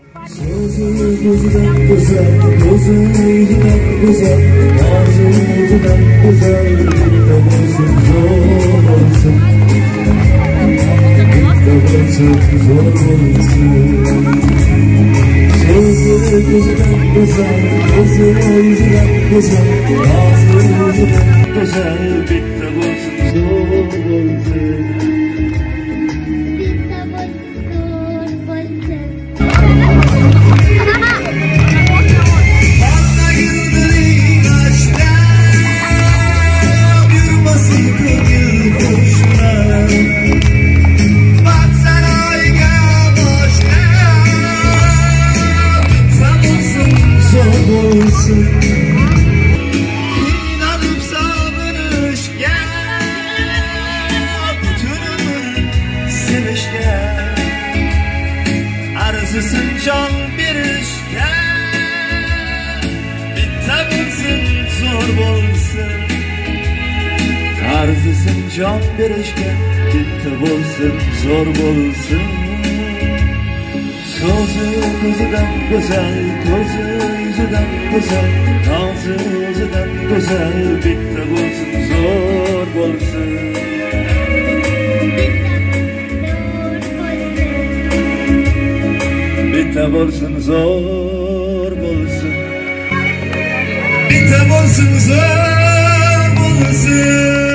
Sözü gözüden güzel, gözü yüzünden güzel, ağzı yüzünden güzel, bitti olsun zor olsun. Bitti olsun zor olsun. Sözü gözüden güzel, gözü yüzünden güzel, ağzı yüzünden güzel, bitti olsun zor olsun. İnanıp savunuşken, bütün ömür sevişken, arzısın can berişken, bitti bo'lsin zor bo'lsin. Arzısın can berişken, bitti bo'lsin zor bo'lsin. Sözü gözüden güzel, gözü yüzüden güzel, ağzı yüzüden güzel, bitti bo'lsin zor bo'lsin. Bitti bo'lsin zor bo'lsin. Bitti bo'lsin zor bo'lsin.